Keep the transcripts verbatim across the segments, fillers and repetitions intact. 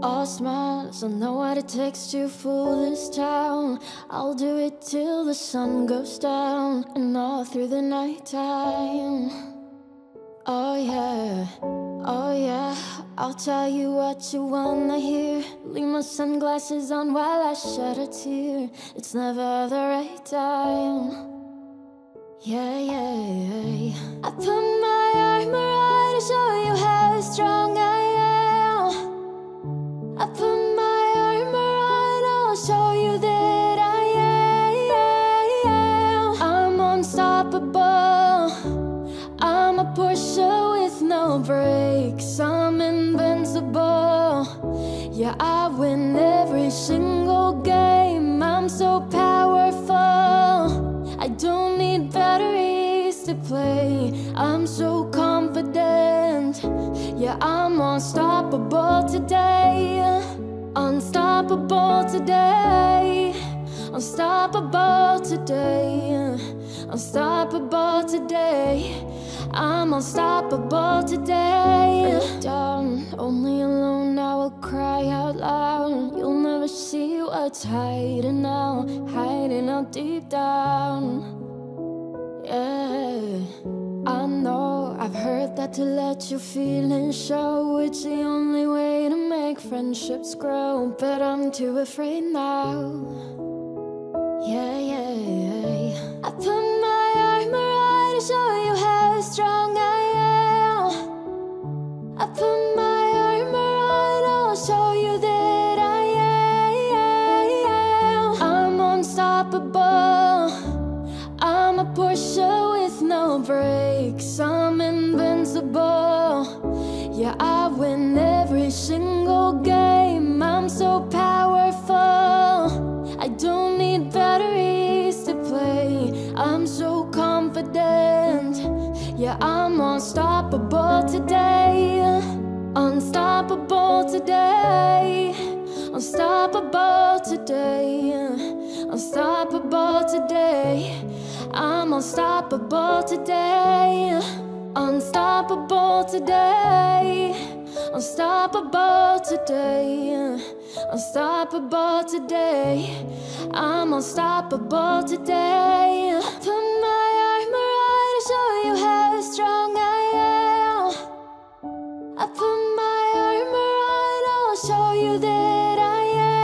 all smiles. I know what it takes to fool this town. I'll do it till the sun goes down and all through the night time. Oh yeah, oh yeah, I'll tell you what you wanna hear. Leave my sunglasses on while I shed a tear. It's never the right time. Yeah, yeah, yeah. I put my armor on to show you how strong I am. I put my armor on, I'll show you that I am. I'm unstoppable. I'm a Porsche with no brakes. I'm invincible. Yeah, I win every single game. I'm so powerful. I don't need batteries to play. I'm so confident. Yeah, I'm unstoppable today. Unstoppable today. Unstoppable today. Unstoppable today. I'm unstoppable today. Down, only alone I will cry out loud. You'll never see what's hiding now, hiding out deep down. Yeah, I know, I've heard that to let your feelings show, it's the only way to make friendships grow. But I'm too afraid now. Yeah, yeah, yeah. I put my armor on to show you how strong I am. I put my armor on, I'll show you that I am. I'm unstoppable. I'm a Porsche with no brakes. I'm invincible. Yeah, I win every single game. I'm so powerful. I don't need batteries to play. I'm so confident. Yeah, I'm unstoppable today. Unstoppable today. Unstoppable today. Unstoppable today. I'm unstoppable today. Unstoppable today. Unstoppable today. Unstoppable today. I'm unstoppable today. Put my armor on to show you how strong I am. I put my armor on, I'll show you that I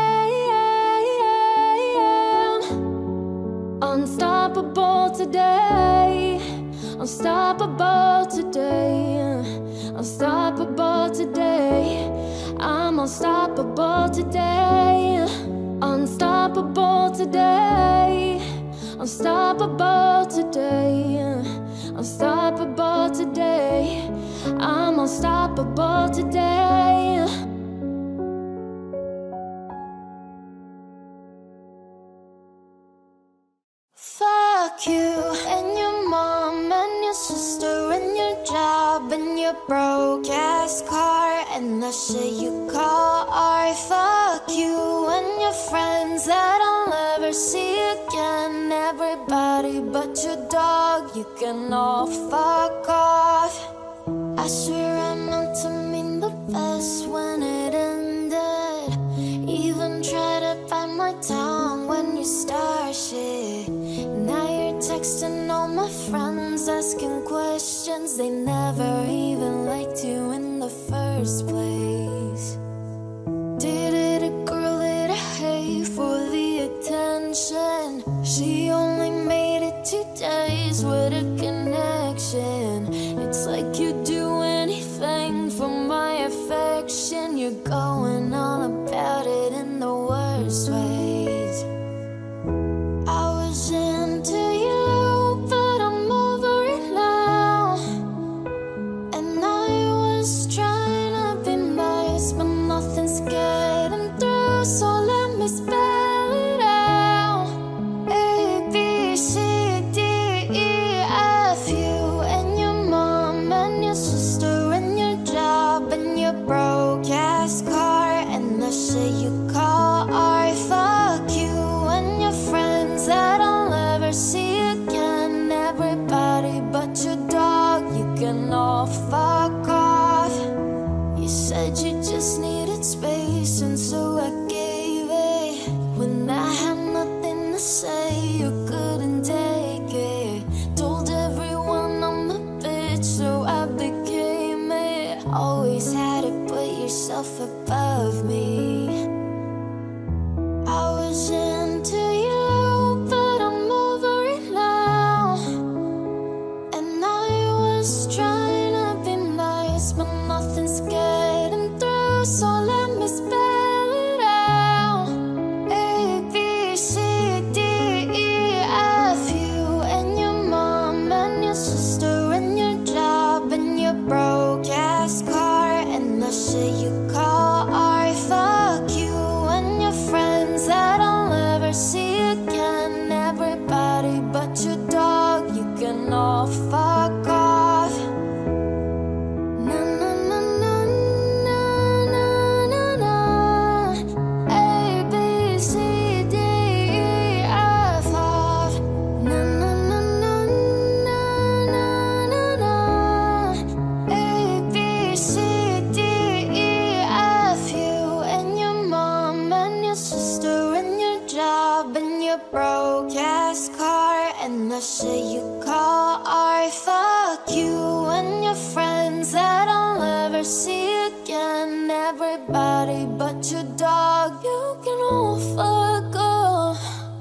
am. Unstoppable today. Unstoppable today. Unstoppable today. I'm unstoppable today. Unstoppable today. Unstoppable today. Unstoppable today. I'm unstoppable today. Fuck you and your mom and your sister and your job and your broke ass car and the shit you call art. Fuck you and your friends that I'll never see again. Everybody but your dog, you can all fuck off. I swear I meant to mean the best when it ended. Even try to bite my tongue when you start shit. Now you're texting all my friends, asking questions they never even liked you in the first place. Dated a girl that I hate for the attention. She only made it two days with a connection. It's like you'd do anything for my affection. You're going on about it in the worst ways. I was into you, but I'm over it now. And I was trying to be nice, but nothing's getting through. So let me spell it out. A, B, C, D, E, F. You and your mom and your sister and your job and your broke ass car and the shit you call art. listen, so I gave it. When I had nothing to say, you couldn't take it. Told everyone I'm a bitch, so I became it. Always had to put yourself above me. I was into you, but I'm over it now. And I was trying to be nice, but nothing's getting through, so let me spell it out. A, B, C, D, E, F, you and your mom and your sister and your job and your broke ass car and the shit you call art. Fuck you and your friends that I'll never see again. Everybody but your dog, you can all fuck off. Na na na na na na na na. A, B, C, D, E, F, off. Na na na na na na na na. A, B, C, D, E, F, you and your mom and your sister and your job and your broke ass car and the shit you call art. Fuck you and your friends that I'll never see again. Everybody but your dog, you can all fuck off.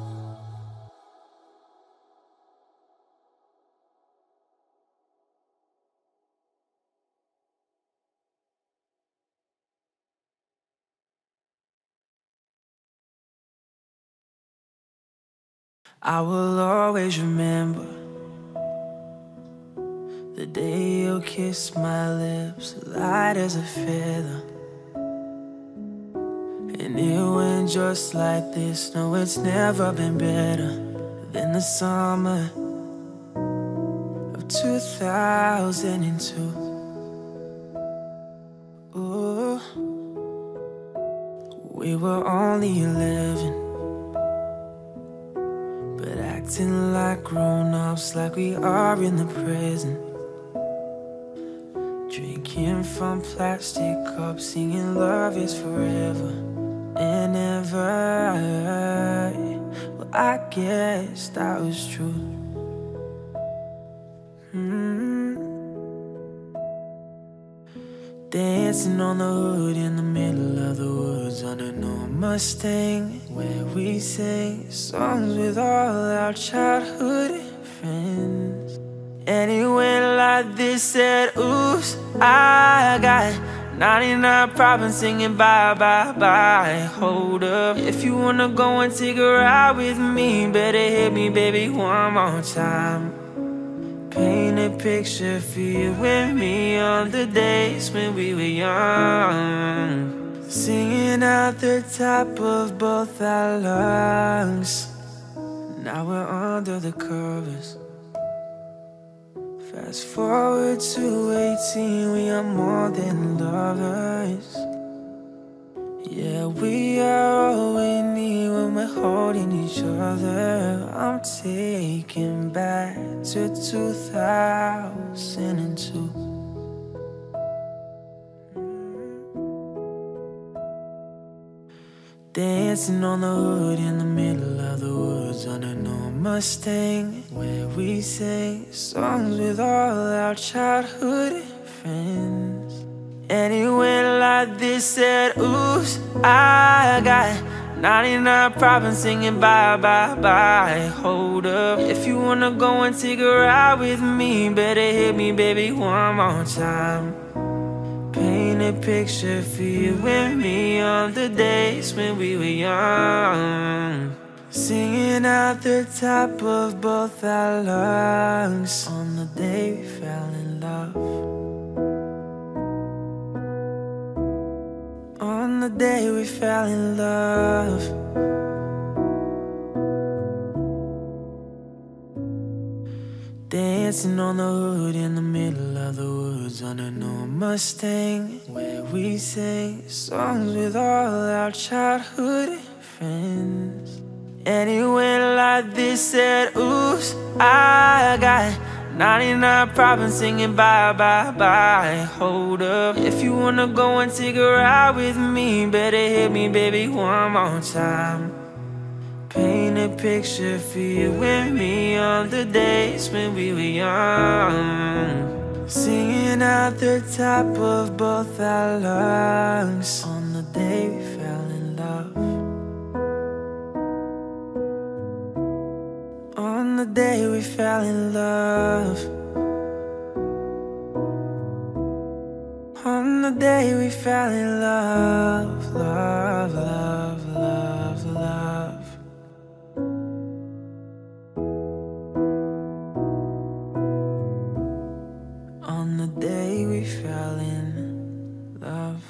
I will always remember the day you kissed my lips, light as a feather. And it went just like this. No, it's never been better than the summer of two thousand two. Ooh, we were only eleven, but acting like grown-ups, like we are in the present. Drinking from plastic cups, singing love is forever and ever. Well, I guess that was true. mm. Dancing on the hood in the middle of the woods on an old Mustang, where we sang songs with all our childhood friends. And it went like this, said, oops, I got ninety-nine problems singing bye, bye, bye. Hold up, if you wanna go and take a ride with me, better hit me, baby, one more time. Paint a picture for you and me on the days when we were young, singing out the top of both our lungs. Now we're under the covers. Fast forward to eighteen, we are more than lovers. Yeah, we are all we need when we're holding each other. I'm taken back to two thousand two. Dancing on the hood in the middle of the woods on an old Mustang, where we sang songs with all our childhood friends. And it went like this, said, oops, I got ninety-nine problems singing bye, bye, bye. Hold up, if you wanna go and take a ride with me, better hit me, baby, one more time. Paint a picture for you and me on the days when we were young, singing out the top of both our lungs on the day we fell in love. On the day we fell in love. Dancing on the hood in the middle of the woods on an old Mustang, where we sang songs with all our childhood friends. And it went like this, said, oops, I got ninety-nine problems singing bye, bye, bye. Hold up, if you wanna go and take a ride with me, better hit me, baby, one more time. Paint a picture for you and me on the days when we were young, singing at the top of both our lungs on the day we fell in love. On the day we fell in love. On the day we fell in love. Love, love, love, love. On the day we fell in love.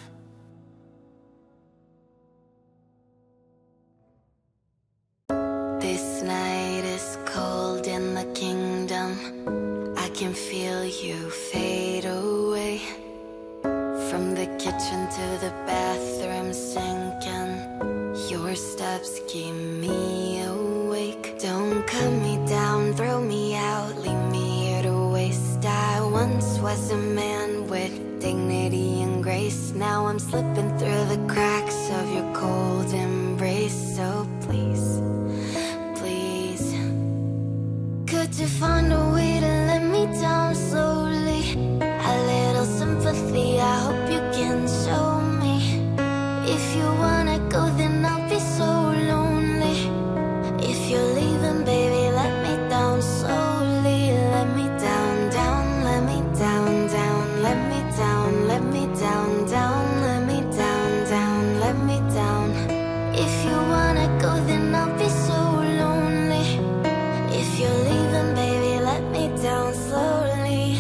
This night is cold in the kingdom. I can feel you fade away. From the kitchen to the bathroom sinking, your steps keep me awake. Don't cut me down, throw me out, leave me here to waste. I once was a man with dignity and grace. Now I'm slipping through the cracks of your cold embrace. So please, please, could you find a way to let me down slowly? A little sympathy, I hope you can show me. If you wanna go, then I'll be so lonely. If you're leaving, baby, let me down slowly. Let me down, down, let me down, down, let me down, let me down, down, let me down, down, let me down. If you wanna go, then I'll be so lonely. If you're leaving, baby, let me down slowly.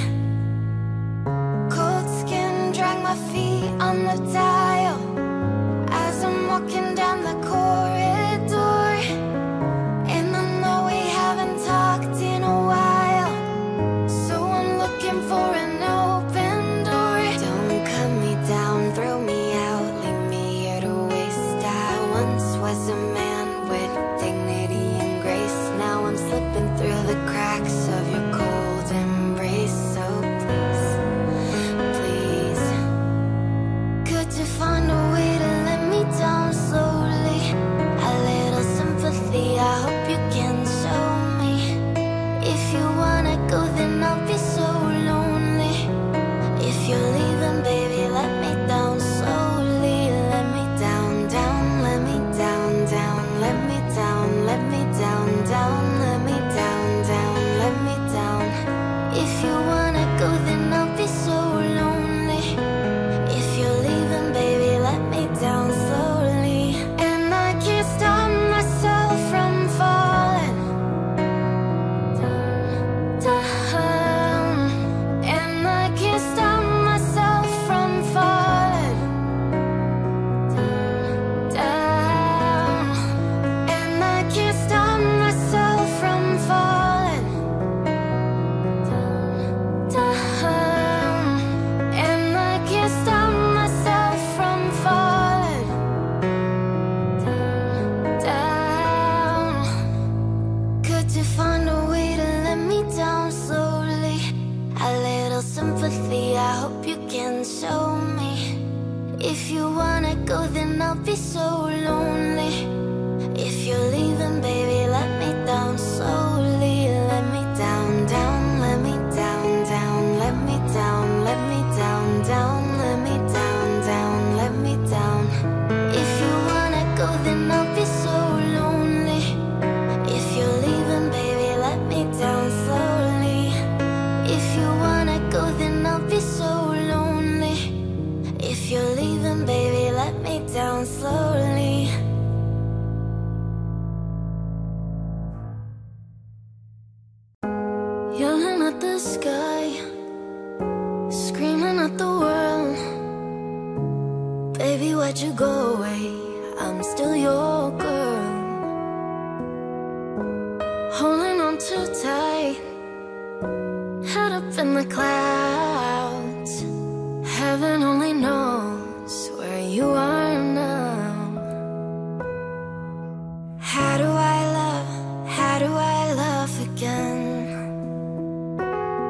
Cold skin, drag my feet on the dial as I'm walking down the corridor. And I know we haven't talked in a while, so I'm looking for an open door. Don't cut me down, throw me out, leave me here to waste. I once was a man with dignity and grace. Now I'm slipping through the cracks of your cold embrace. So please, please, could you find a way to let me down slowly? A little sympathy, I hope you can show me. If you wanna go, then I'll be so lonely. If you're leaving, baby, let me down slowly. Let me down, down, let me down, down, let me down, let me down, down, let me down, down, let me down. If you wanna go, then I'll be so lonely. If you're leaving, baby, let me down slowly. And I can't stop myself from falling down, down. And I can't stop myself from falling down, down. And I can't stop myself from falling down, down. And I can't stop myself from falling down, down. Could you find a way to let me down slowly? A little sympathy, I hope you can show me. If you wanna go, then I'll be so lonely. If you're leaving, baby, let me down slowly. Let me down, down, let me down, down, let me down, let me down, down, let me down, down, let me down. If you wanna go, then I'll be so lonely. If you're leaving, baby, let me down slowly. If you wanna go, then I'll be so lonely. If you're leaving, baby, let me down slowly. Yelling at the sky, screaming at the world. Baby, why'd you go away? I'm still your girl. Holding on too tight, head up in the clouds. Heaven only knows where you are now. How do I love, how do I love again?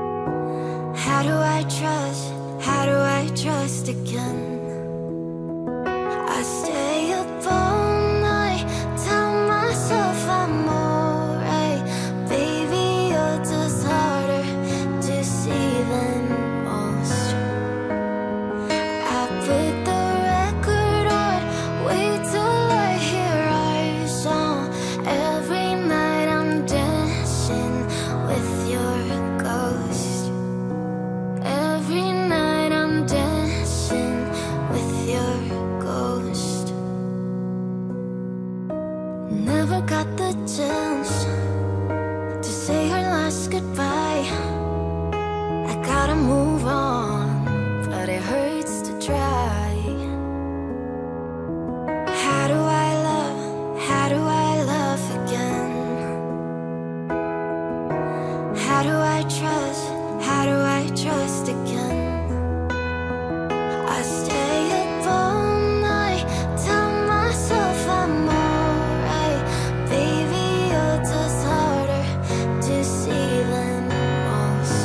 never got the chance to say her last goodbye. I gotta move on, but it hurts to try. How do I love, how do I love again? How do I trust, how do I trust again? I stay up all night, tell myself I'm alright. Baby, you're just harder to see than most.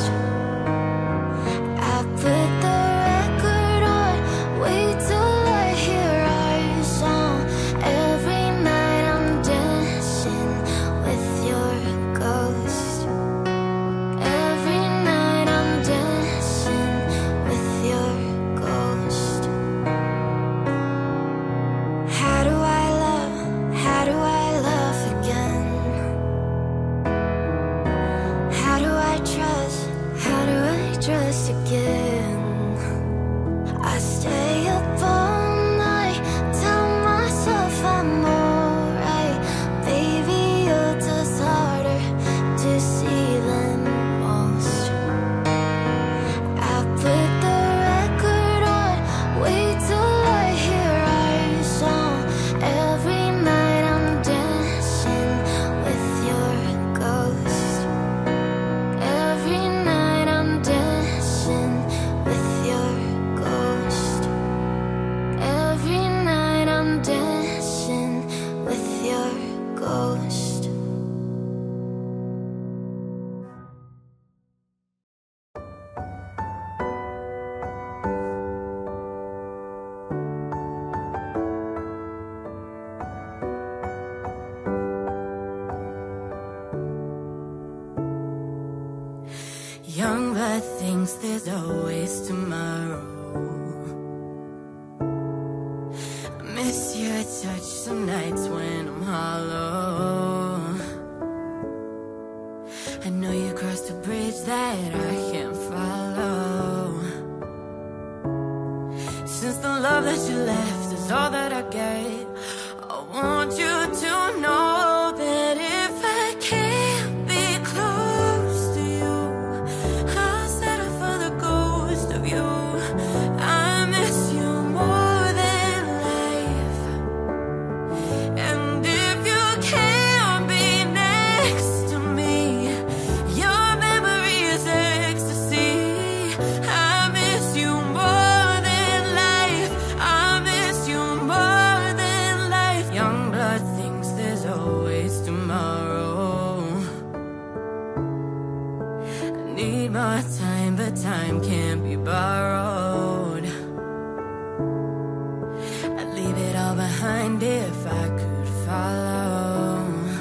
I put the record on, wait till I hear our song. Every night I'm dancing with your ghost. Every night I'm dancing with your ghost. How do I love, how do I love again? How do I trust, how do I trust again? I stay up all night, tell myself I'm alright. Baby, you're just harder to see than most. I put the record on, wait till I hear our song. Every night I'm dancing with your ghost. Every night I'm dancing with your ghost. Every night I'm dancing with your ghost. Young blood thinks there's always tomorrow. I miss your touch some nights when I'm hollow. I know you crossed a bridge that I can't follow. Since the love that you left is all that I get, I want you to know that if I can't be close to you, I'll settle for the ghost of you. I miss you more than life. And if you can't be next to me, your memory is ecstasy. I miss you more than life. I miss you more than life. Young blood thinks there's always tomorrow. I need more time, but time can't be borrowed. I'd leave it all behind if I could follow.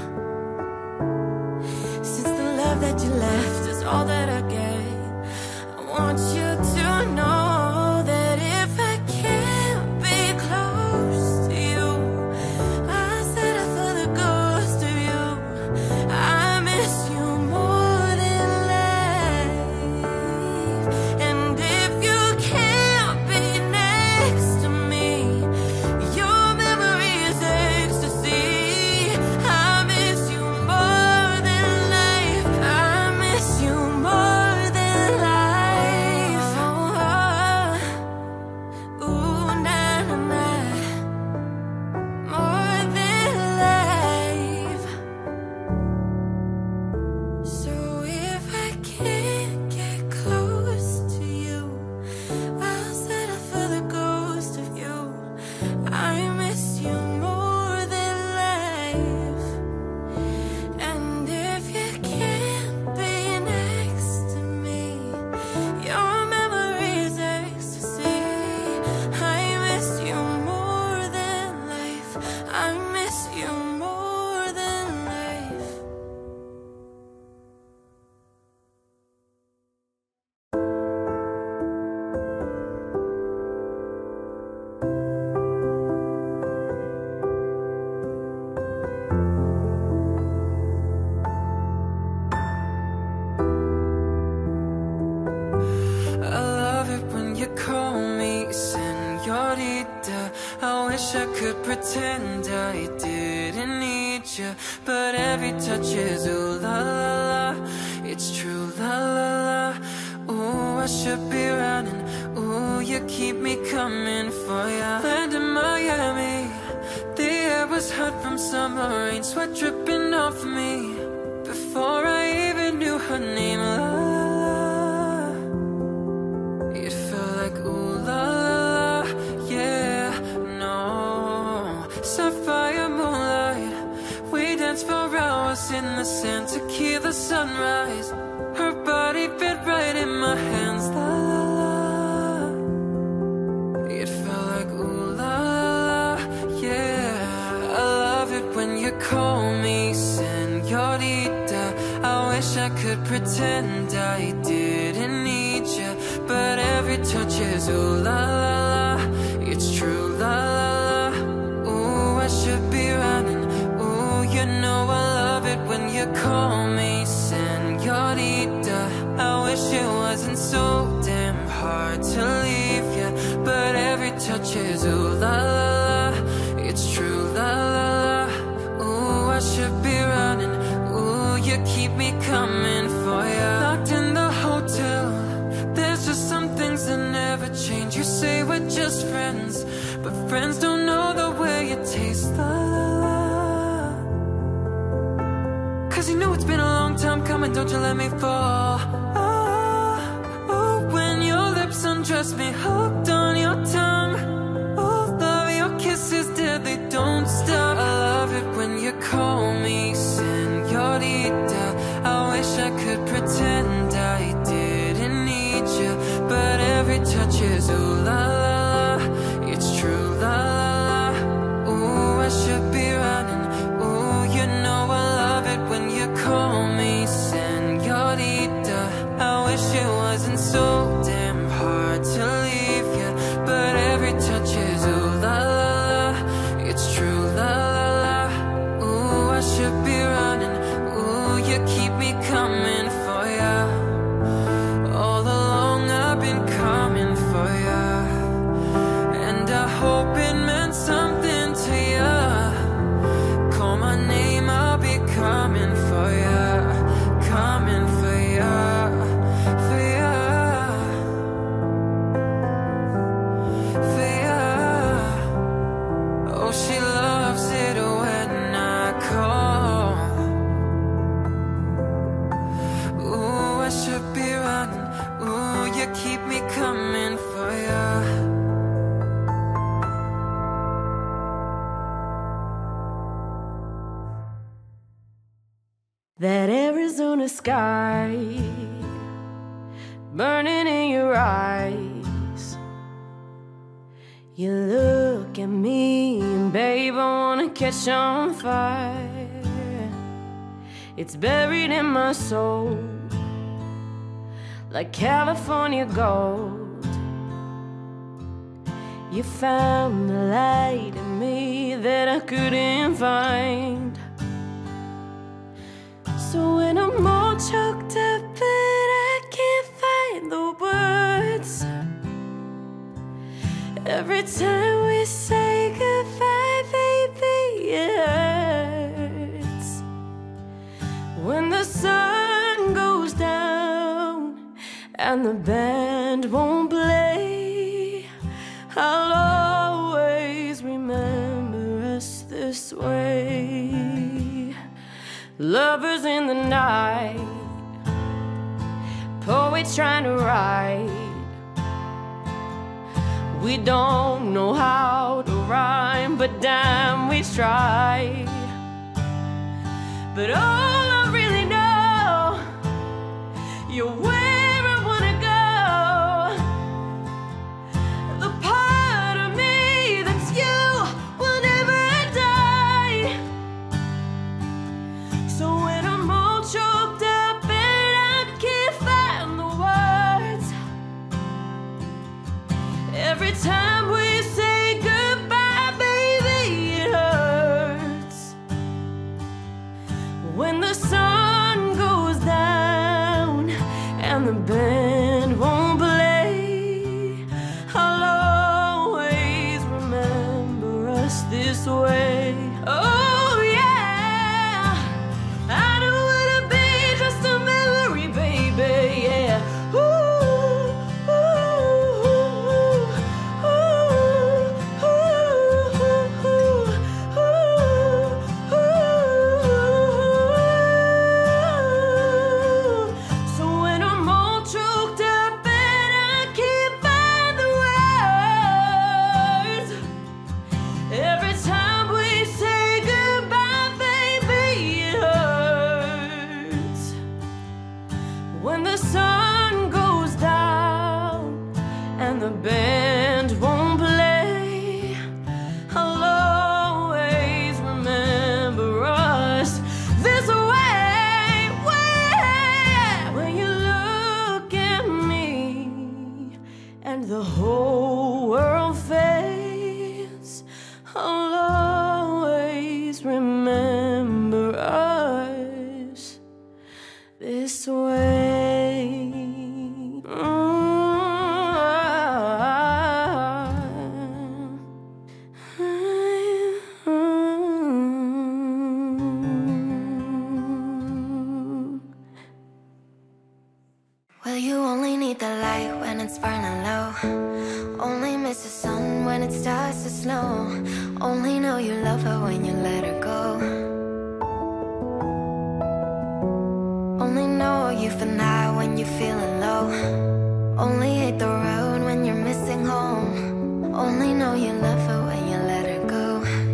Since the love that you left is all that I get, I want you to know that if I can't be close to you, I'll settle for the ghost of you. I miss you more than life. And if you can't be next to me, your memory is ecstasy. I miss you more than life. I miss you more than life. Oh, ooh, na na na, more than life. So if I can't get close to you, I'll settle for the ghost of you. I miss you more than life. And if you can't be next to me, your memory is ecstasy. I miss you more than life. I miss you more than life. I love it when you call me senorita. I wish I could pretend I didn't need need you, but every touch is ooh la la la. It's true la la la. Ooh, I should be running. Ooh, you keep me coming for ya. Land in Miami, the air was hot from summer rain, sweat dripping off of me before I even knew her name. La la la. It felt like ooh la la, yeah, no. Sapphire moonlight, we danced for hours in the sand to keep the sunrise. Her body fit right in my hands. La la la. It felt like ooh la la, yeah. I love it when you call me señorita. I wish I could pretend I didn't need you, but every touch is ooh la la la. It's true la la la. Ooh, I should be running. Ooh, you know I love it when you call me señorita. I wish it wasn't so damn hard to leave you, but every touch is ooh la la la. It's true la la la. Ooh, I should be running. Ooh, you keep me coming for ya. Locked in the hotel, there's just some things that never change. You say we're just friends, but friends don't know the way you taste. La la la. Cause you know it's been a long time coming, don't you let me fall. Oh, oh, when your lips undress me, hooked on your tongue. Oh, love, your kisses deadly, don't stop. I love it when you call me señorita. I wish I could pretend I didn't need you, but every touch is ooh la la la. It's true la la la. Ooh, I should be running. Ooh, you know I love it when you call me señorita. I wish it wasn't so damn hard to leave you, but every touch is ooh la la la. It's true la la la. Ooh, I should be running. Ooh, you keep me coming for ya. All along I've been coming for ya, and I hope it meant something to ya. Call my name, I'll be coming for ya, coming for ya, for ya, for ya. Oh, she loves it when I call. Ooh, I should be running. Ooh, you keep me coming for ya. That Arizona sky burning in your eyes. You look at me and babe, I wanna catch on fire. It's buried in my soul like California gold. You found the light in me that I couldn't find. So when I'm all choked up but I can't find the words, every time we say goodbye, baby, it hurts. When the sun goes down and the band won't play, I'll always remember us this way. Lovers in the night, poets trying to write. We don't know how to rhyme, but damn, we try. But all I really know, you're where I wanna go. The part of me that's you will never die. So when I'm all choked up and I can't find the words, every time we say goodbye, baby, it hurts. When the sun goes down and the band won't play, I'll always remember us this way. Oh yeah. it's burning low. Only miss the sun when it starts to snow. Only know you love her when you let her go. Only know you've been high when you're feeling low. Only hate the road when you're missing home. Only know you love her when you let her go.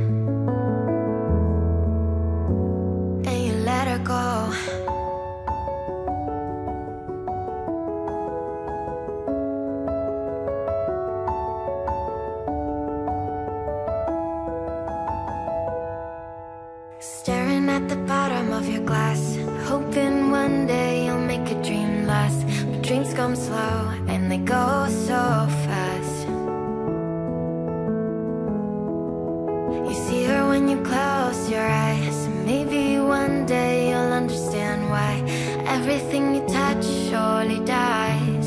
And you let her go. Staring at the bottom of your glass, hoping one day you'll make a dream last. But dreams come slow and they go so fast. You see her when you close your eyes, and maybe one day you'll understand why everything you touch surely dies.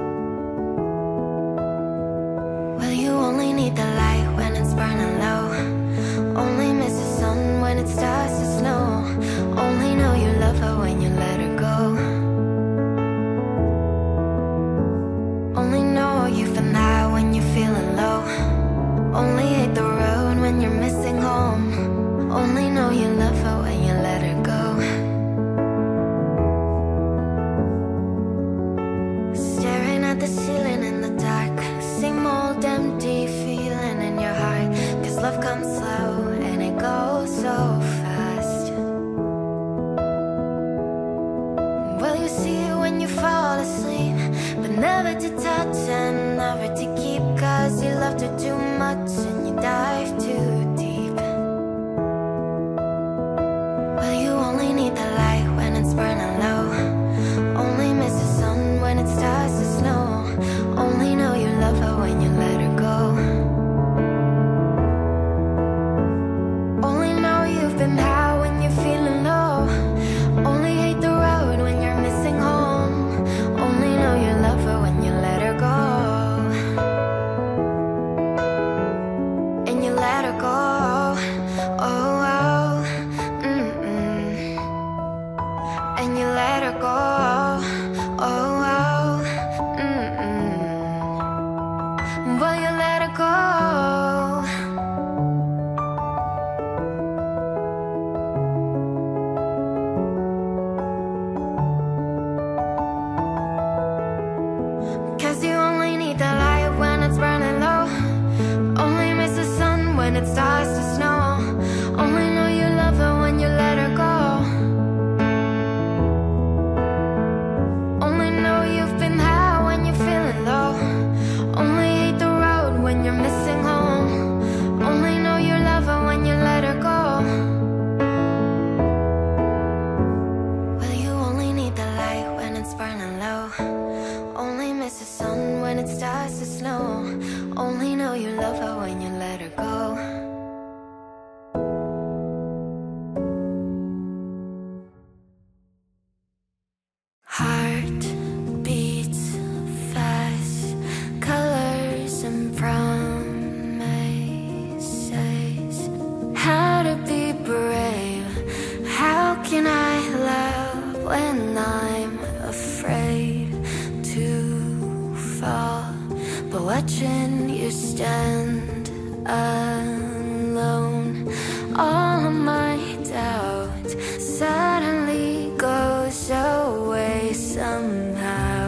Well, you only need the light when it's burning low. Only miss the sun when it starts to snow. Only know you love her when you let her go. Only know you've been high when you're feeling low. Only hate the road when you're missing home. Only know you love her when you let her go. Staring at the ceiling in the dark, same old empty feeling in your heart. Cause love comes slow and it goes so fast. Well, you see it when you fall asleep, but never to touch and never to keep. Cause you loved her too much and you dive too deep. Well, you only need the light when it's burning low. Only miss the sun when it starts to snow. Only know you love her when you let her go. Only know you've been high when you're feeling low. Only hate the road when you're missing home. Only know you love her when you let her go. And you let her go. Oh, oh, mm-mm. And you let her go. Oh, oh, mm-mm. Well, you let her go. Cause you only need the light when it's burning low. Only miss the sun when it starts to snow. Only know you love her when you let her go. Only know you've been high when you're feeling low. Only hate the road when you're missing home. Only know you love her when you let her go. Well, you only need the light when it's burning low. Only miss the sun when it starts to snow. Only know you love her when you let her go. Heart beats fast, colors and promises. How to be brave? How can I love when I'm afraid to fall? But watching you stand alone, all of my doubt suddenly goes away somehow.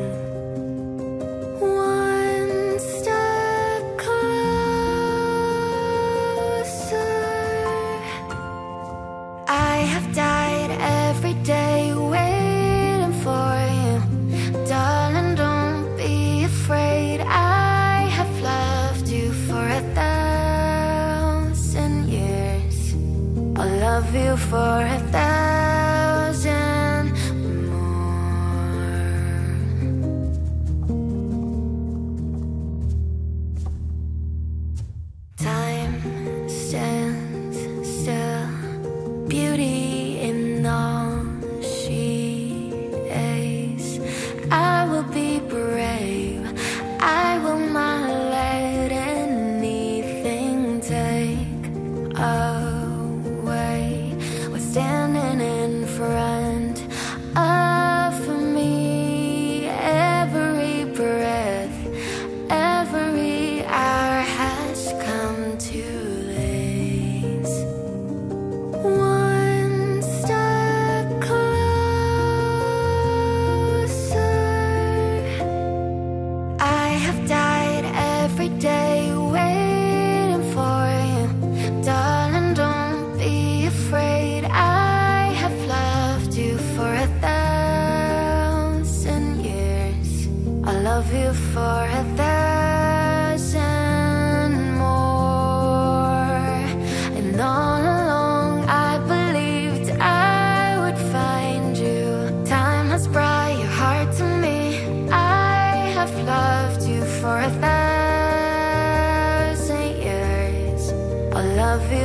One step closer. I have died every day waiting for you. Darling, don't be afraid. I have loved you for a thousand years. I'll love you for a thousand more. Time stands still, beauty in all she is. I will be brave, I will not let anything take away what's standing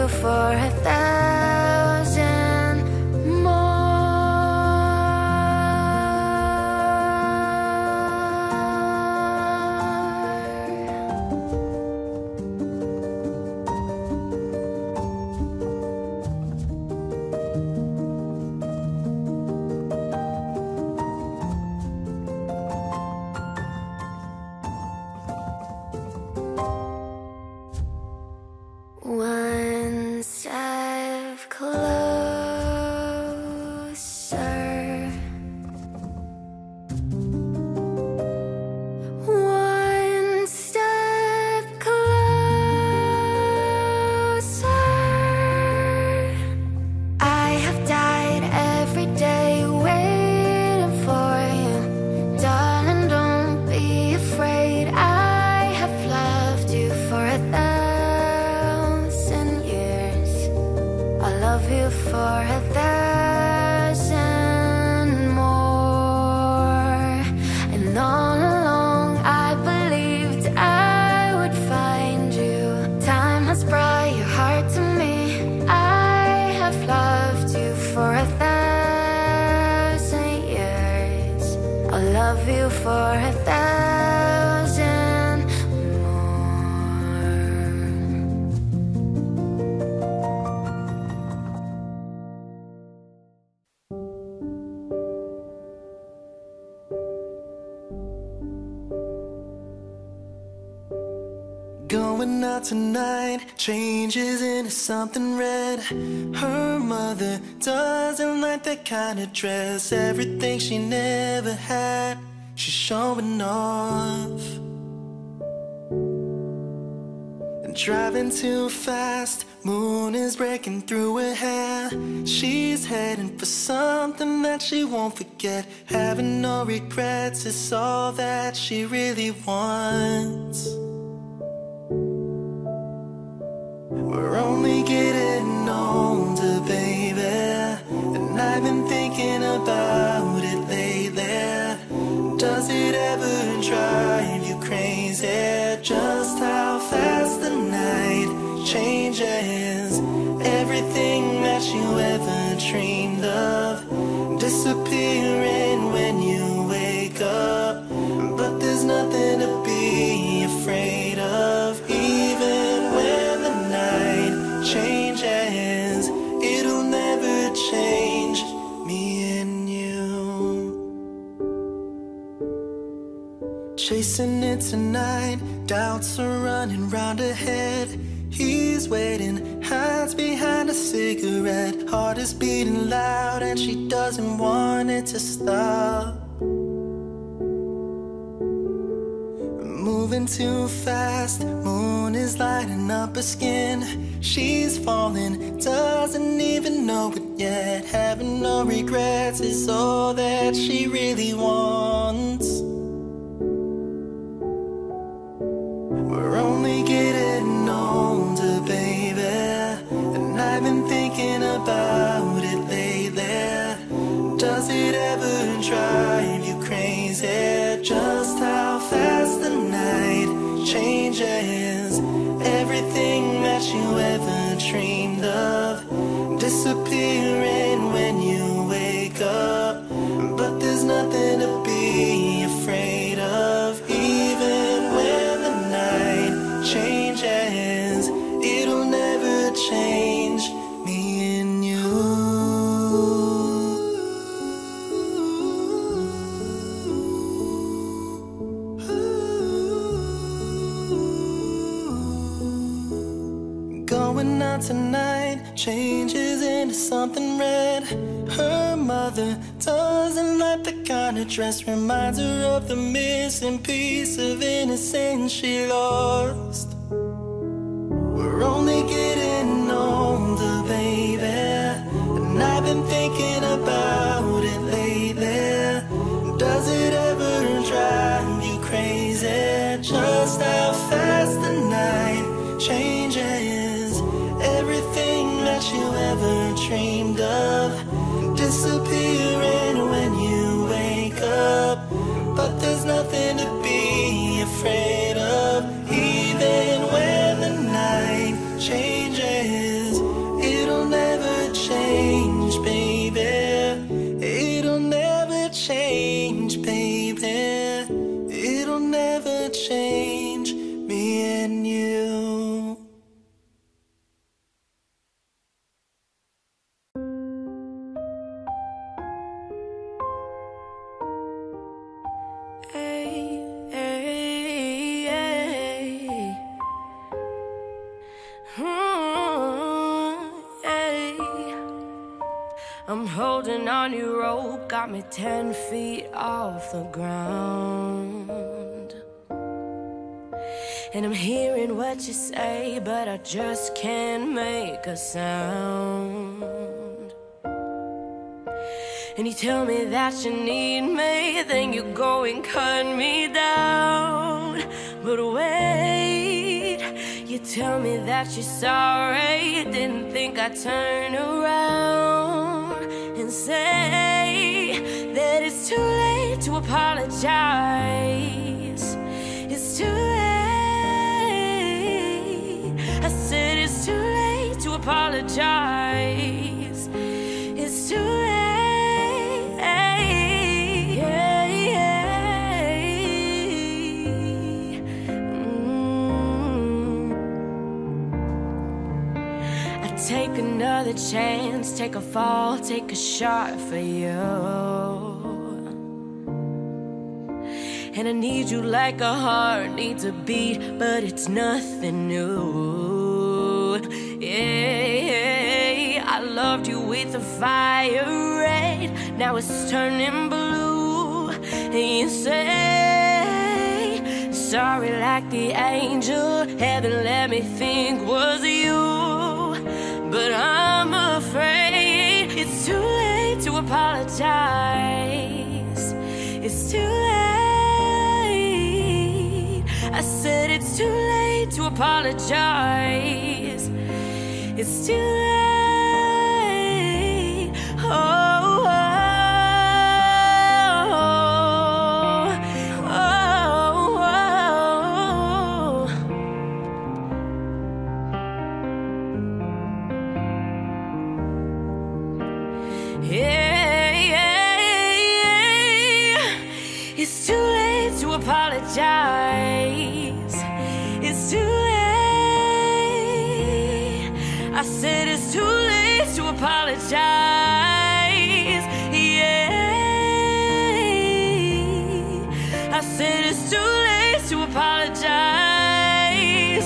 you for a thousand more. One step closer, one step closer. I have died every day waiting for you, darling, don't be afraid. I have loved you for a thousand love you for a thousand more. And all along I believed I would find you. Time has brought your heart to me. I have loved you for a thousand years. I'll love you for a thousand more. Going out tonight changes into something red. Her mother doesn't like that kind of dress. Everything she never had, she's showing off. And driving too fast, moon is breaking through her hair. She's heading for something that she won't forget. Having no regrets is all that she really wants. We're only getting older, baby, and I've been thinking about it lately. Does it ever drive you crazy? Just how fast the night changes. Everything that you ever dreamed of disappearing when you wake up. But there's nothing to be afraid of. Even when the night changes, it'll never change me and you. Chasing it tonight, doubts are running round her head. He's waiting, hides behind a cigarette. Heart is beating loud and she doesn't want it to stop. Moving too fast, moon is lighting up her skin. She's falling, doesn't even know it yet. Having no regrets is all that she really wants. We're only getting older, baby, and I've been thinking about it lately. Does it ever drive you crazy? Just how fast the night changes. Everything that you ever dreamed of disappearing when you wake up. But there's nothing to be afraid of. Even when the night changes, it'll never change me and you. Going out tonight changes into something red. Her mother doesn't like the kind of dress. Reminds her of the missing piece of innocence she lost. We're only getting older, baby, and I've been thinking about it lately. Does it ever drive you crazy? Just how fast the night changes. Everything that you ever dreamed of disappearing when you wake up. But there's nothing to be afraid of. Even when the night changes, I'm holding on your rope, got me ten feet off the ground. And I'm hearing what you say, but I just can't make a sound. And you tell me that you need me, then you go and cut me down. But wait, you tell me that you're sorry, didn't think I'd turn around and say that it's too late to apologize. It's too late. I said it's too late to apologize. It's too late. Take another chance, take a fall, take a shot for you. And I need you like a heart needs a beat, but it's nothing new. Yeah, I loved you with a fire red, now it's turning blue. And you say sorry like the angel heaven let me think was you. But I'm afraid it's too late to apologize. It's too late. I said it's too late to apologize. It's too late. Oh, oh, oh, oh, oh. Yeah, yeah, yeah. It's too late to apologize. It's too late. I said it's too late to apologize. Yeah, I said it's too late to apologize.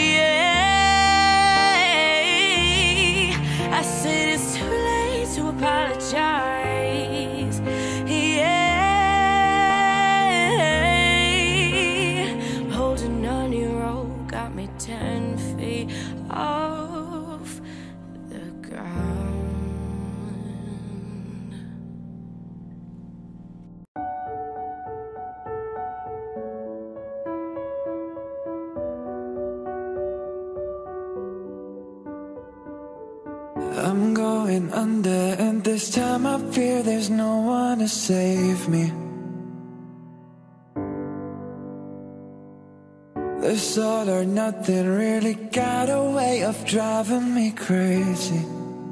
Yeah, I said it's too late to apologize. Yeah, holding on your rope got me ten feet off the ground. I'm going under, and this time I fear there's no one to save me. This all or nothing really got a way of driving me crazy.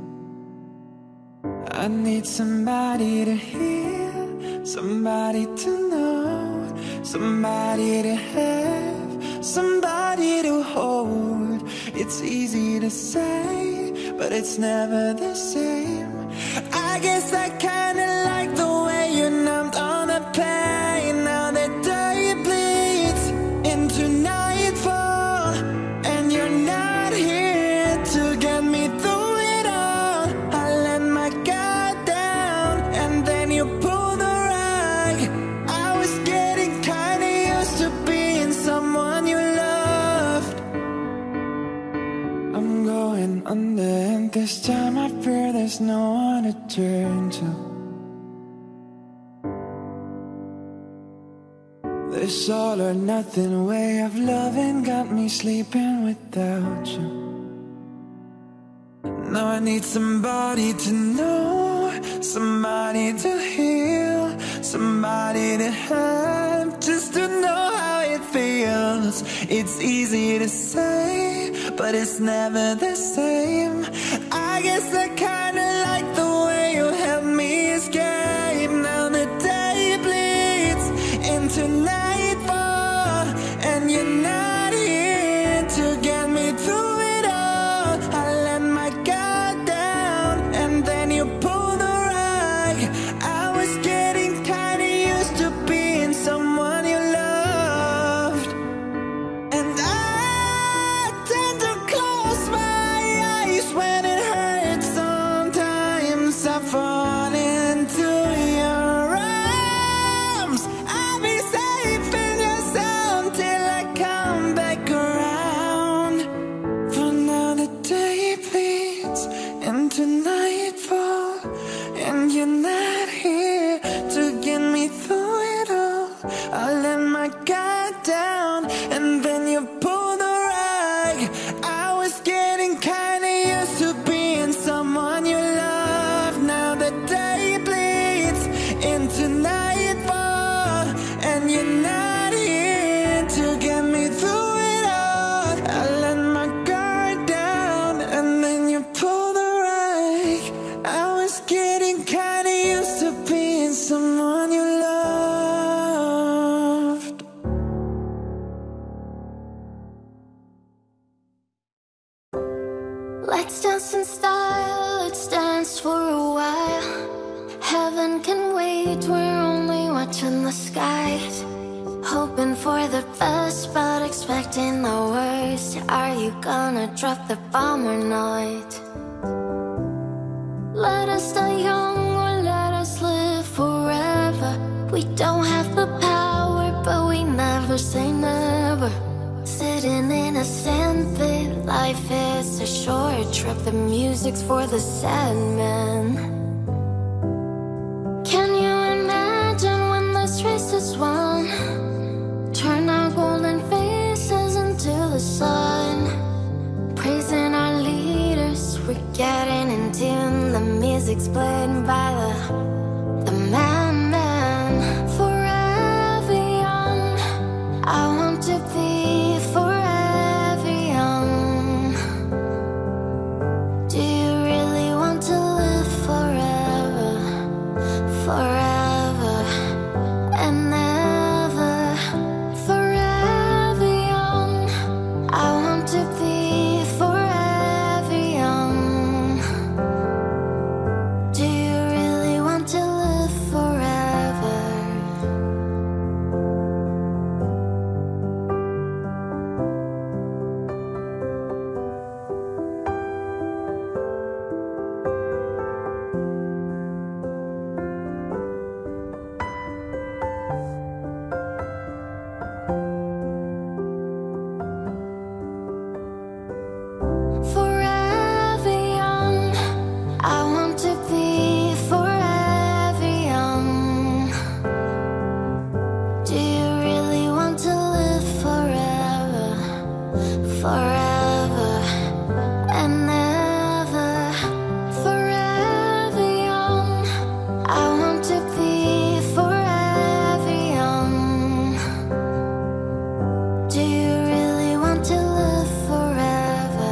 I need somebody to hear, somebody to know, somebody to have, somebody to hold. It's easy to say, but it's never the same. I guess I kinda like the way you numbed on the pain. Now the day bleeds into nightfall, and you're not here to get me through it all. I let my guard down, and then you pulled the rug. I was getting kinda used to being someone you loved. I'm going under, and this time I fear there's no one to turn to. This all or nothing way of loving got me sleeping without you. Now I need somebody to know, somebody to heal, somebody to have, just to know how it feels. It's easy to say, but it's never the same. I guess I kinda like the way you help me escape. Now the day bleeds into nightfall, and you're not here to get me through it all. I let my guard down, and then you pulled the rug. I was getting kinda used to being someone you loved, and I tend to close my eyes when into nightfall, and you're not here to get me through it all. I let my guard down, and then you pulled the rug. I was getting kinda used to being someone you love. Now the day bleeds into nightfall, and you're not here to get me through it all. I let my guard down, and then you pulled the rug. I was getting kinda used to being someone you loved. Let's dance in style, let's dance for a while. Heaven can wait, we're only watching the skies. Hoping for the best, but expecting the worst. Are you gonna drop the bomb or not? Let us die young or let us live forever. We don't have the power, but we never say never. Sitting in a sandpit, life is a short trip. The music's for the sad man. Can you imagine when this race is won? Turn our golden faces into the sun. Praising our leaders, we're getting in tune. The music's played by the, the madman. Forever young, I want to be forever young. Do you really want to live forever? Forever and ever. Forever young, I want to be forever young. Do you really want to live forever? Forever young, I want to be forever young. Do you really want to live forever? Forever and ever. Forever young, I want to be forever young. Do you really want to live forever?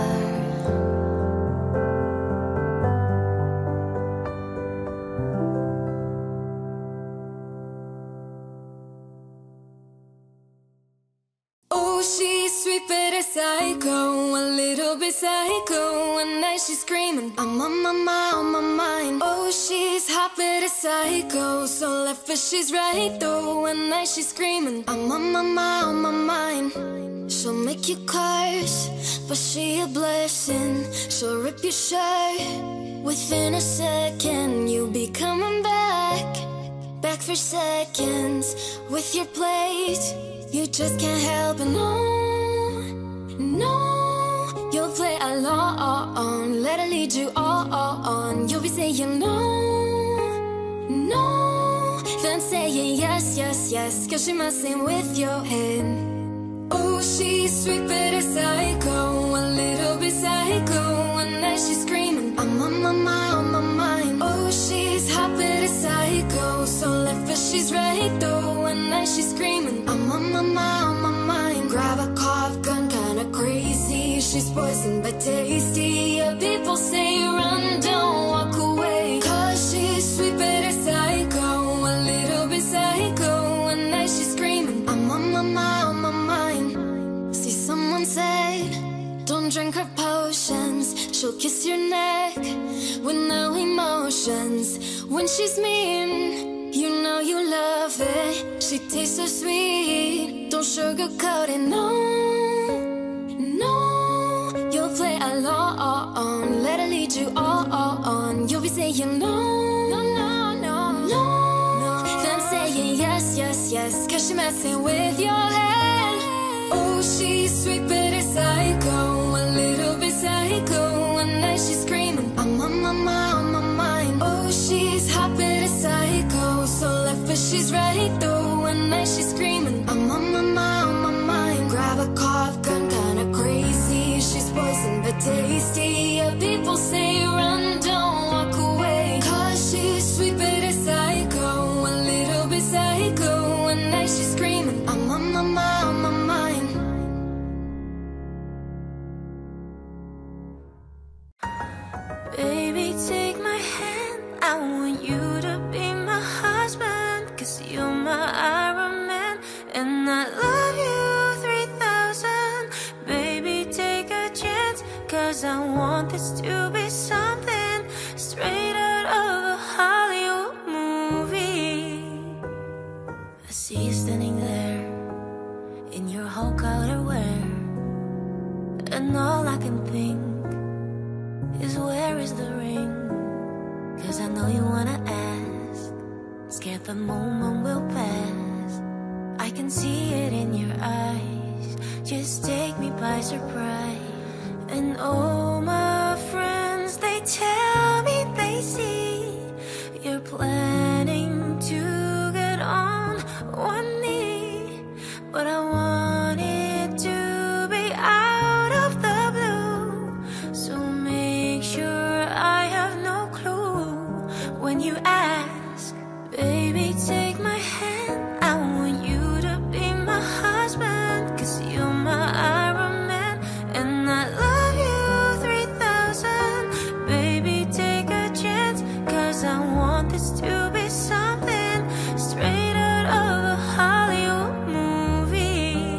Oh, she's sweet but a psycho, a little bit psycho. One night she's screaming, I'm on my mind, on my mind. Oh, she's hot but a psycho, so left but she's right though. One night she's screaming, I'm on my mind, on my mind. She'll make you curse, but she a blessing. She'll rip your shirt within a second. You'll be coming back, back for seconds with your plate. You just can't help it, no, no. You'll play along, let her lead you on. You'll be saying no, no, then saying yes, yes, yes, cause she messing with your head. Oh, she's sweet but a psycho, a little bit psycho. One night she's screaming, I'm on my mind, on my mind. Oh, she's hot but a psycho, so left but she's right though. One night she's screaming, I'm on my mind, on my mind. Grab a cough gun, kinda crazy. She's poison but tasty. Yeah, people say run, don't walk away. Cause she's sweet but a psycho, a little bit psycho. One night she's screaming, I'm on my mind, on my mind. See, someone said, don't drink her potions. She'll kiss your neck with no emotions. When she's mean, you know you love it. She tastes so sweet, don't sugarcoat it, no, no. You'll play along, let her lead you on. You'll be saying no, no, no, no, no. Then saying yes, yes, yes, cause she messing with your head. Oh, she's sweet but a psycho, a little bit psycho. One night she's screaming, I'm on my mind. cause she's right though. One night she's screaming, I'm on my mind, on my mind. Grab a cough gun, kinda crazy. She's poison but tasty. Yeah, people say run, don't walk away, cause she's sweet but a psycho, a little bit psycho. One night she's screaming, I'm on my mind, on my mind. Baby, take my hand, I want you to be my husband, cause you're my Iron Man, and I love you three thousand. Baby, take a chance, cause I want this to be something straight out of a Hollywood movie. I see you standing there in your Hulk outerwear, and all I can think is where is the ring? Cause I know you wanna ask, scared the moment will pass. I can see it in your eyes, just take me by surprise. And all my friends, they tell me they see you're planning to get on one knee, but I want it to be out of the blue, so make sure I have no clue when you ask. Baby, take my hand, I want you to be my husband, cause you're my Iron Man, and I love you three thousand. Baby, take a chance, cause I want this to be something straight out of a Hollywood movie.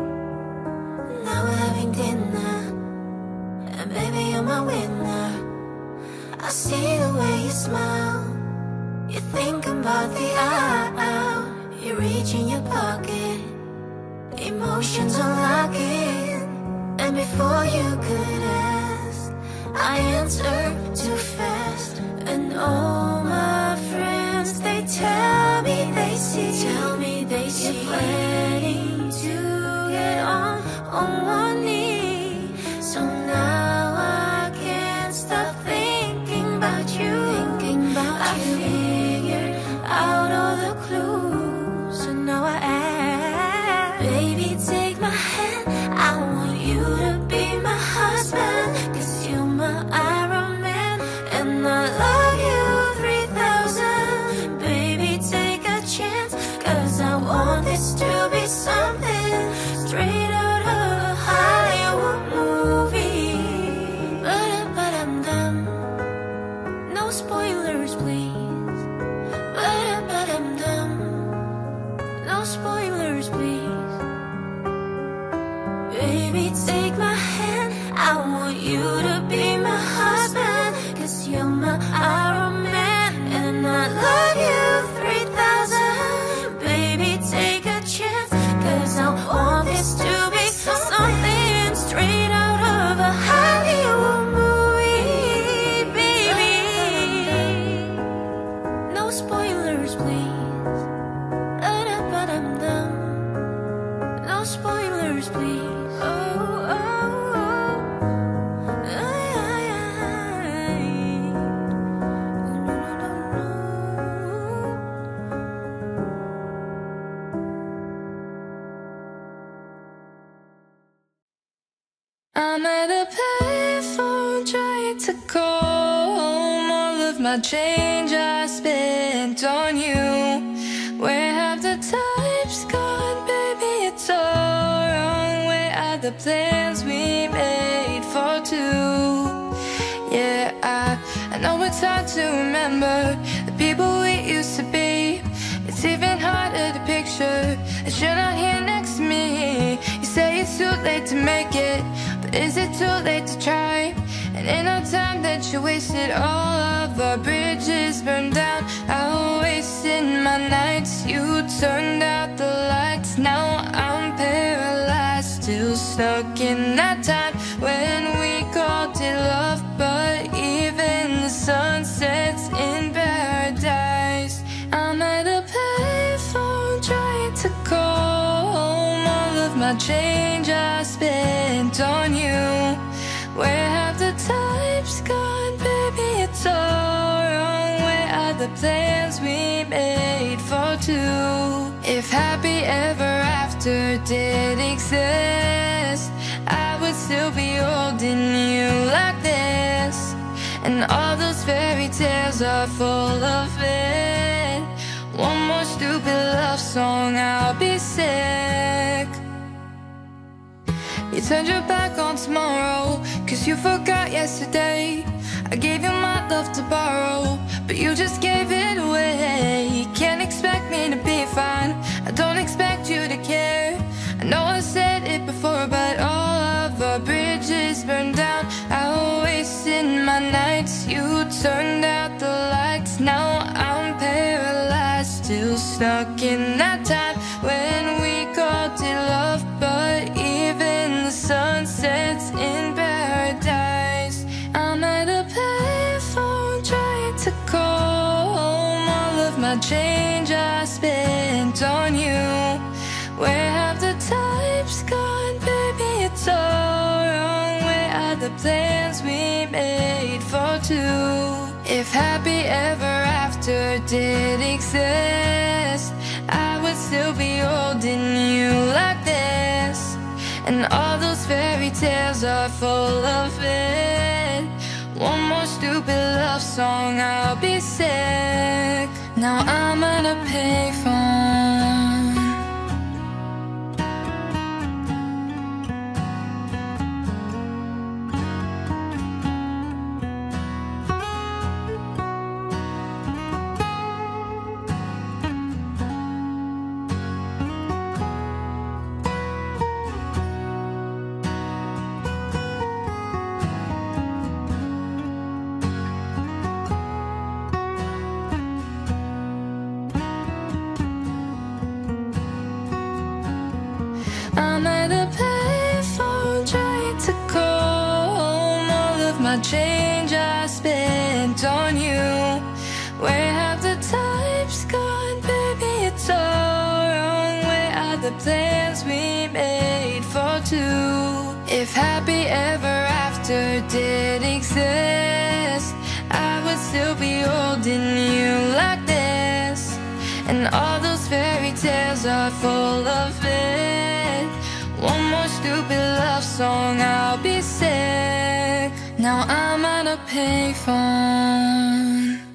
Now we're having dinner, and baby, you're my winner. I see the way you smile, you think about the aisle. You reach in your pocket, emotions unlocking, and before you could ask, I answered too fast. And all my friends, they tell me they see, tell me they see you're planning to get on on one knee. So now I can't stop thinking about you, thinking about I you. Figured out all the clues, so now I ask. Baby, take my hand, I want you to be my husband, cause you're my Iron Man, and I love you three thousand. Baby, take a chance, cause I want this to be something straight out of a Hollywood movie. But, but I'm done, no spoilers please. But, but I'm done, no spoilers please. Baby, take my hand, I want you to be my husband, cause you're my Iron Man, and I love you three thousand. Baby, take a chance, cause I want this to be something straight out of a Hollywood movie. Baby, no spoilers please. But I'm done, no spoilers please. Oh, oh, oh. Ay, ay, ay. Oh, no, no, no, no. I'm at a payphone trying to call home. All of my change I spent on you. Where have the times gone, baby? It's all wrong. Where are the plans we made for two? Yeah, I, I know it's hard to remember the people we used to be. It's even harder to picture that you're not here next to me. You say it's too late to make it, but is it too late to try? And in no time that you wasted, all of our bridges burned down. I wasted my nights, you turned out the lights. Now I'm paralyzed, still stuck in that time when we called it love. But even the sun sets in paradise. I'm at a payphone trying to call home. All of my change I spent on you. Where have the times gone, baby? It's all wrong. Where are the the plans we made for two. If happy ever after did exist, I would still be holding you like this. And all those fairy tales are full of it. One more stupid love song, I'll be sick. You turned your back on tomorrow, cause you forgot yesterday. I gave you my love to borrow, but you just gave it away. You can't expect me to be fine, I don't expect you to care. I know I said it before, but all of our bridges burned down. I wasted my nights, you turned out the lights. Now I'm paralyzed, still stuck in that time when we called it love. But even the sun sets in paradise. I'm at a payphone trying to call home. All of my change I spent on you. Where have the times gone, baby? It's all wrong. Where are the plans we made for two? If happy ever after did exist, I would still be holding you like this. And all those fairy tales are full of it. One more stupid love song, I'll be sick. Now I'm at a payphone. I'm at a payphone trying to call home. All of my change I spent on you. Where have the times gone, baby? It's all wrong. Where are the plans we made for two? If happy ever after did exist, I would still be holding you like this. And all those fairy tales are full of it. One more stupid love song, I'll be sick. Now I'm at a payphone.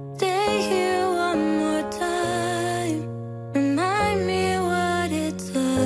Remind me what it's like.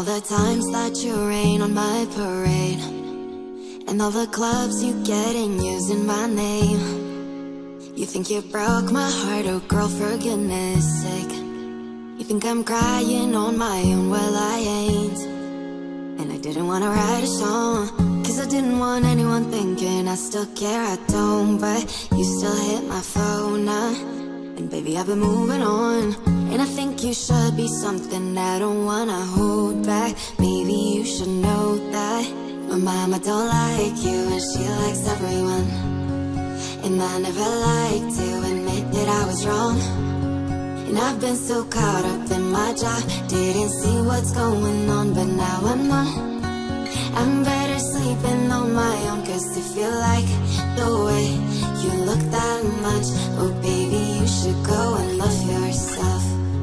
the times that you rain on my parade, and all the clubs you get in using my name. You think you broke my heart, oh girl, for goodness sake. You think I'm crying on my own, well I ain't. And I didn't wanna write a song, cause I didn't want anyone thinking I still care, I don't. But you still hit my phone, uh, and baby I've been moving on. And I think you should be something I don't wanna hold back. Maybe you should know that my mama don't like you and she likes everyone. And I never liked to admit that I was wrong. And I've been so caught up in my job, didn't see what's going on, but now I know I'm better sleeping on my own. Cause if you like the way you look that much, oh baby you should go and love yourself.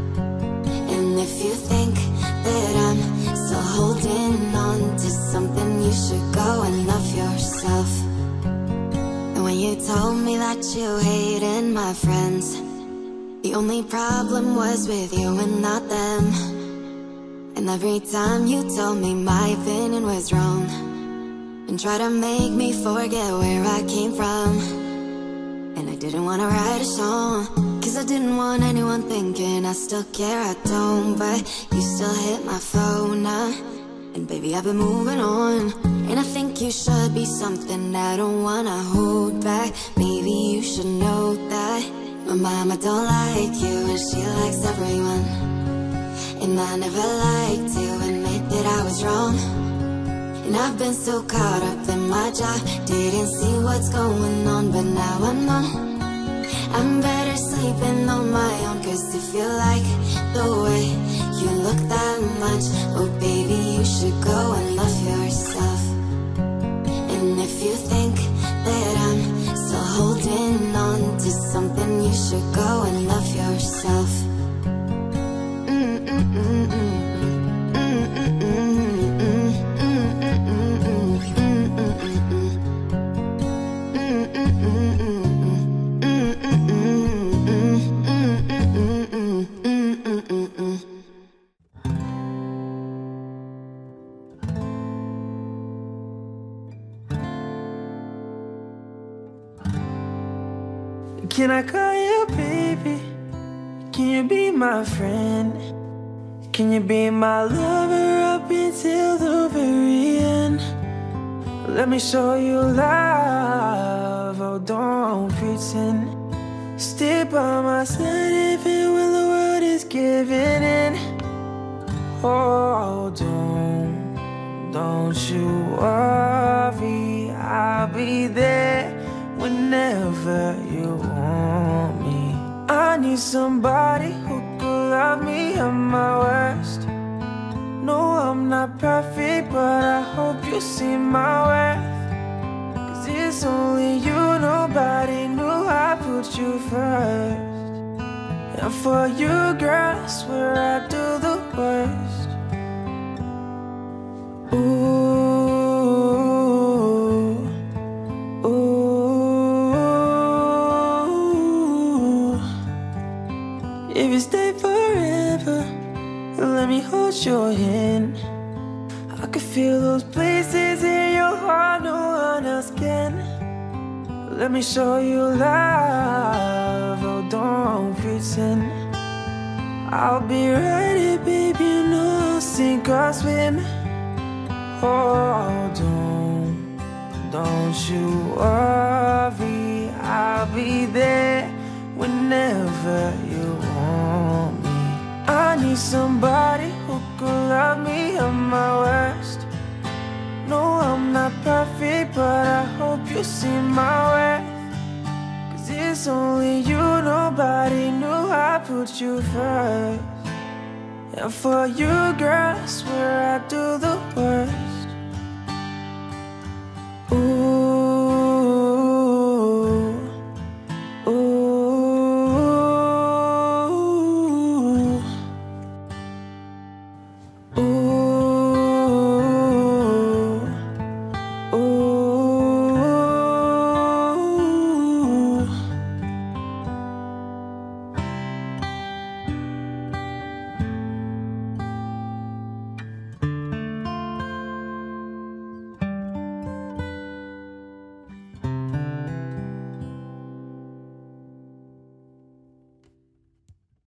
And if you think that I'm still holding on to something, you should go and love yourself. And when you told me that you hated my friends, the only problem was with you and not them. And every time you told me my opinion was wrong, and tried to make me forget where I came from. And I didn't wanna write a song, cause I didn't want anyone thinking I still care, I don't. But you still hit my phone, uh, and baby I've been moving on. And I think you should be something I don't wanna hold back. Maybe you should know that my mama don't like you and she likes everyone. And I never liked to admit that I was wrong. And I've been so caught up in my job, didn't see what's going on, but now I know I'm better sleeping on my own. Cause if you like the way you look that much, oh baby you should go and love yourself. And if you think that I'm still holding on to something, you should go and love yourself. Can I call you baby? Can you be my friend? Can you be my lover up until the very end? Let me show you love, oh don't pretend. Stay by my side even when the world is giving in. Oh don't, don't you worry, I'll be there whenever you want me. I need somebody who could love me at my worst. No, I'm not perfect, but I hope you see my worth. Cause it's only you, nobody knew I put you first. And for you, girl, I swear I do the worst. Ooh. If you stay forever, let me hold your hand. I can feel those places in your heart no one else can. Let me show you love, oh don't pretend. I'll be right here, baby, you know I'll sink or swim. Oh don't, don't you worry, I'll be there whenever you want me. I need somebody who could love me at my worst. No, I'm not perfect, but I hope you see my worth. Cause it's only you, nobody knew I put you first. And for you, girl, I swear I do the worst. Ooh. Ooh, ooh.